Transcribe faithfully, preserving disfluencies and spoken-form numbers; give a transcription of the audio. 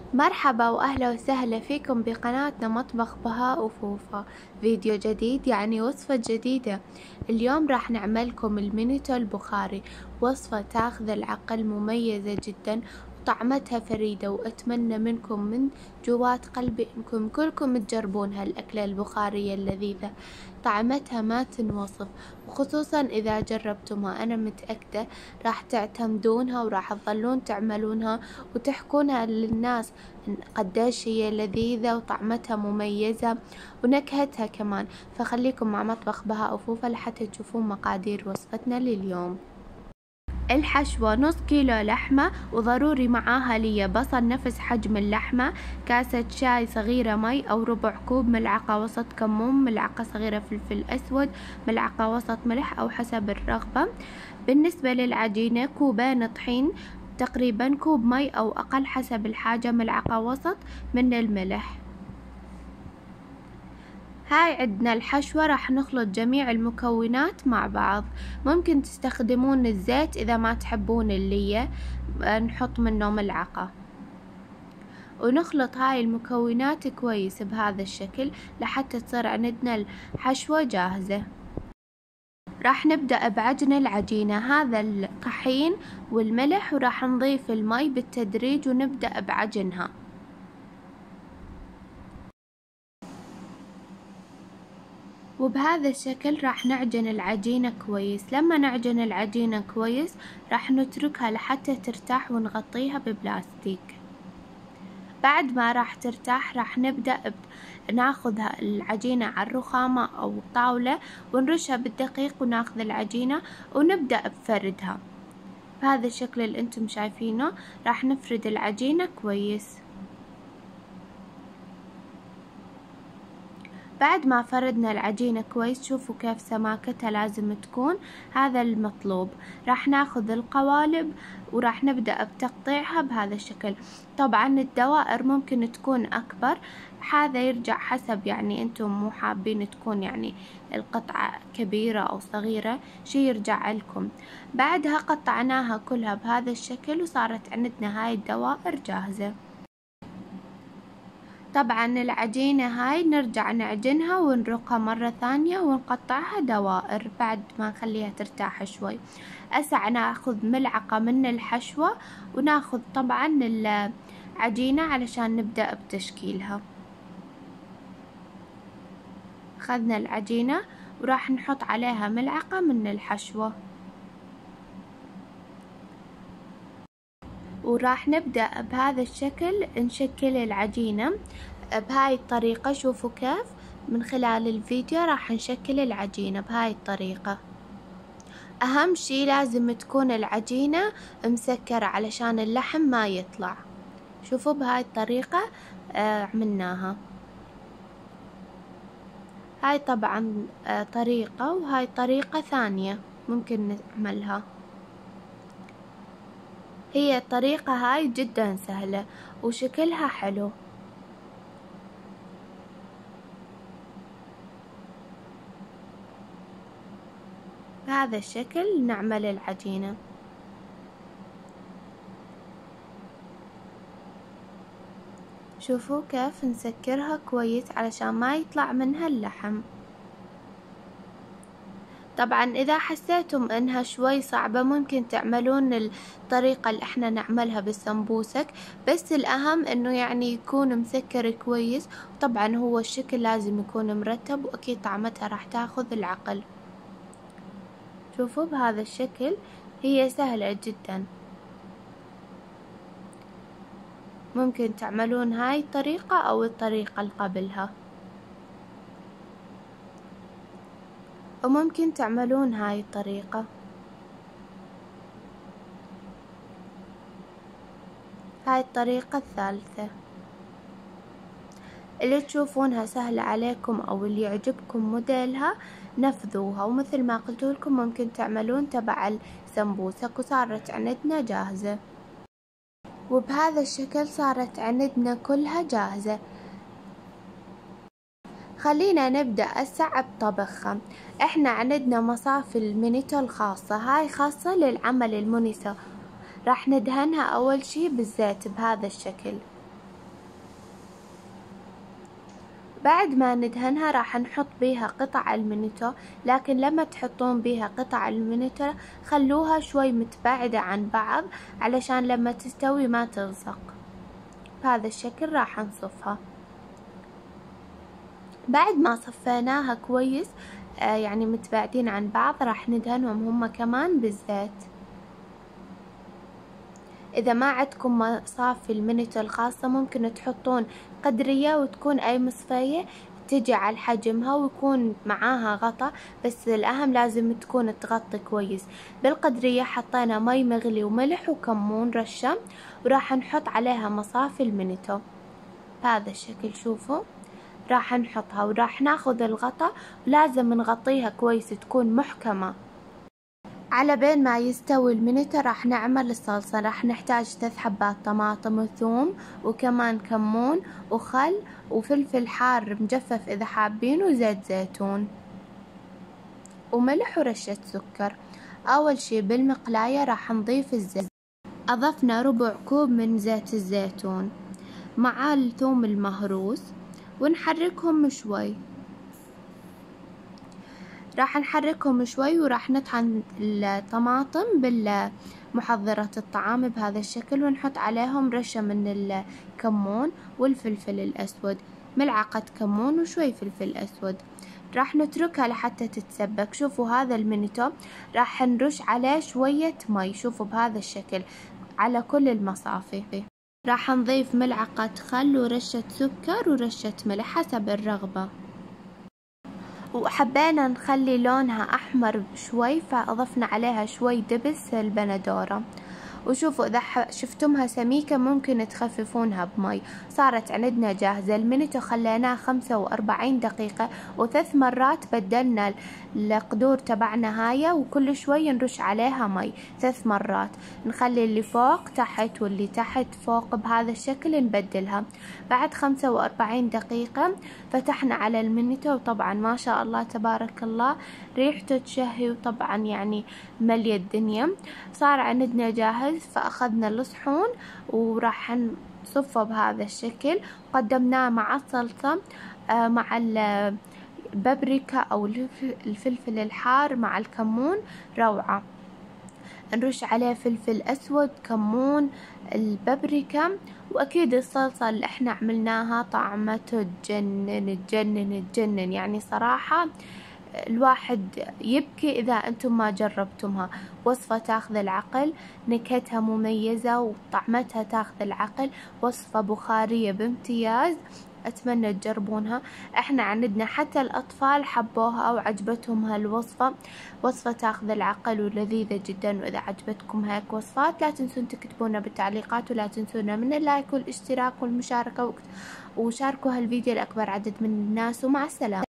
مرحبا واهلا وسهلا فيكم بقناتنا مطبخ بهاء وفوفا. فيديو جديد يعني وصفة جديدة. اليوم راح نعملكم المينيتو البخاري، وصفة تاخذ العقل، مميزة جدا وطعمتها فريدة، واتمنى منكم من جوات قلبي انكم كلكم تجربون هالاكلة البخارية اللذيذة. طعمتها ما تنوصف، وخصوصا اذا جربتمها انا متأكدة راح تعتمدونها وراح تظلون تعملونها وتحكونها للناس قديش هي لذيذة وطعمتها مميزة ونكهتها كمان. فخليكم مع مطبخ بهاء وفوفا لحتى تشوفون مقادير وصفتنا لليوم. الحشوة نص كيلو لحمة، وضروري معاها لي بصل نفس حجم اللحمة، كاسة شاي صغيرة مي أو ربع كوب، ملعقة وسط كمون، ملعقة صغيرة فلفل أسود، ملعقة وسط ملح أو حسب الرغبة. بالنسبة للعجينة كوبين طحين، تقريبا كوب مي أو أقل حسب الحاجة، ملعقة وسط من الملح. هاي عندنا الحشوة، راح نخلط جميع المكونات مع بعض. ممكن تستخدمون الزيت إذا ما تحبون اللية، نحط منه ملعقة ونخلط هاي المكونات كويس بهذا الشكل لحتى تصير عندنا الحشوة جاهزة. راح نبدأ بعجن العجينة، هذا الطحين والملح، وراح نضيف المي بالتدريج ونبدأ بعجنها. وبهذا الشكل راح نعجن العجينة كويس. لما نعجن العجينة كويس راح نتركها لحتى ترتاح ونغطيها ببلاستيك. بعد ما راح ترتاح راح نبدأ ناخذ العجينة على الرخامة أو طاولة ونرشها بالدقيق، وناخذ العجينة ونبدأ بفردها بهذا الشكل اللي انتم شايفينه. راح نفرد العجينة كويس. بعد ما فردنا العجينة كويس، شوفوا كيف سماكتها لازم تكون، هذا المطلوب. راح ناخذ القوالب وراح نبدأ بتقطيعها بهذا الشكل. طبعا الدوائر ممكن تكون أكبر، هذا يرجع حسب يعني انتم مو حابين تكون يعني القطعة كبيرة أو صغيرة، شي يرجع لكم. بعدها قطعناها كلها بهذا الشكل وصارت عندنا هاي الدوائر جاهزة. طبعا العجينة هاي نرجع نعجنها ونرقها مرة ثانية ونقطعها دوائر بعد ما نخليها ترتاح شوي. هسه ناخذ ملعقة من الحشوة وناخذ طبعا العجينة علشان نبدأ بتشكيلها. خذنا العجينة وراح نحط عليها ملعقة من الحشوة، وراح نبدأ بهذا الشكل نشكل العجينة بهاي الطريقة. شوفوا كيف من خلال الفيديو راح نشكل العجينة بهاي الطريقة. أهم شي لازم تكون العجينة مسكرة علشان اللحم ما يطلع. شوفوا بهاي الطريقة آه عملناها. هاي طبعا آه طريقة، وهاي طريقة ثانية ممكن نعملها. هي الطريقة هاي جدا سهلة وشكلها حلو. بهذا الشكل نعمل العجينة. شوفوا كيف نسكرها كويس علشان ما يطلع منها اللحم. طبعا اذا حسيتم انها شوي صعبة ممكن تعملون الطريقة اللي احنا نعملها بالسمبوسك، بس الاهم انه يعني يكون مسكر كويس. طبعا هو الشكل لازم يكون مرتب، واكيد طعمتها راح تاخذ العقل. شوفوا بهذا الشكل هي سهلة جدا. ممكن تعملون هاي الطريقة او الطريقة اللي قبلها، وممكن تعملون هاي الطريقة. هاي الطريقة الثالثة اللي تشوفونها سهلة عليكم او اللي يعجبكم موديلها نفذوها، ومثل ما قلت لكم ممكن تعملون تبع السمبوسك. وصارت عندنا جاهزة، وبهذا الشكل صارت عندنا كلها جاهزة. خلينا نبدأ هسه بطبخها. احنا عندنا مصافي المينيتو الخاصة، هاي خاصة للعمل المونيسو. راح ندهنها اول شي بالزيت بهذا الشكل. بعد ما ندهنها راح نحط بيها قطع المينيتو، لكن لما تحطون بيها قطع المينيتو خلوها شوي متباعدة عن بعض علشان لما تستوي ما تلصق. بهذا الشكل راح نصفها. بعد ما صفيناها كويس آه يعني متباعدين عن بعض، راح ندهنهم هم كمان بالزيت. إذا ما عندكم مصافي المينيتو الخاصة ممكن تحطون قدرية وتكون أي مصفية تجي على حجمها ويكون معاها غطا، بس الأهم لازم تكون تغطي كويس. بالقدرية حطينا مي مغلي وملح وكمون رشة، وراح نحط عليها مصافي المينيتو بهذا الشكل. شوفوا راح نحطها وراح ناخذ الغطا، ولازم نغطيها كويس تكون محكمة. على بين ما يستوي المينيتو راح نعمل الصلصة. راح نحتاج ثلاث حبات طماطم وثوم وكمان كمون وخل وفلفل حار مجفف إذا حابين وزيت زيتون وملح ورشة سكر. أول شي بالمقلاية راح نضيف الزيت، أضفنا ربع كوب من زيت الزيتون مع الثوم المهروس ونحركهم شوي. راح نحركهم شوي وراح نطحن الطماطم بالمحضرة الطعام بهذا الشكل، ونحط عليهم رشة من الكمون والفلفل الأسود، ملعقة كمون وشوي فلفل أسود. راح نتركها لحتى تتسبك. شوفوا هذا المينيتو راح نرش عليه شوية مي، شوفوا بهذا الشكل على كل المصافي. راح نضيف ملعقة خل ورشة سكر ورشة ملح حسب الرغبة، وحبينا نخلي لونها أحمر شوي فأضفنا عليها شوي دبس البندورة. وشوفوا إذا شفتمها سميكة ممكن تخففونها بمي. صارت عندنا جاهزة. المينيتو خليناه خمسة وأربعين دقيقة، وثلاث مرات بدلنا القدور تبعنا هاي، وكل شوي نرش عليها مي ثلاث مرات، نخلي اللي فوق تحت واللي تحت فوق بهذا الشكل نبدلها. بعد خمسة وأربعين دقيقة فتحنا على المينيتو، وطبعا ما شاء الله تبارك الله ريحته تشهي، وطبعا يعني ملي الدنيا. صار عندنا جاهز، فأخذنا الصحون وراح نصفه بهذا الشكل، قدمناه مع الصلصة مع البابريكا أو الفلفل الحار مع الكمون، روعة. نرش عليه فلفل أسود، كمون، البابريكا، وأكيد الصلصة اللي احنا عملناها طعمته تجنن تجنن تجنن، يعني صراحة الواحد يبكي إذا أنتم ما جربتمها. وصفة تاخذ العقل، نكهتها مميزة وطعمتها تاخذ العقل، وصفة بخارية بامتياز، أتمنى تجربونها. احنا عندنا حتى الأطفال حبوها وعجبتهم هالوصفة. وصفة تاخذ العقل ولذيذة جدا. وإذا عجبتكم هيك وصفات لا تنسون تكتبونا بالتعليقات، ولا تنسونا من اللايك والاشتراك والمشاركة، وشاركوا هالفيديو لأكبر عدد من الناس. ومع السلامة.